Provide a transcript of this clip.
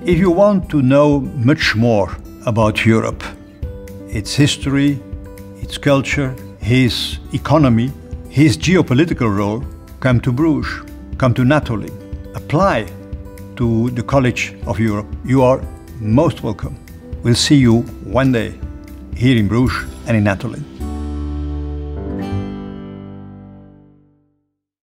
If you want to know much more about Europe, its history, its culture, its economy, its geopolitical role, come to Bruges, come to Natolin, apply to the College of Europe. You are most welcome. We'll see you one day here in Bruges and in Natolin.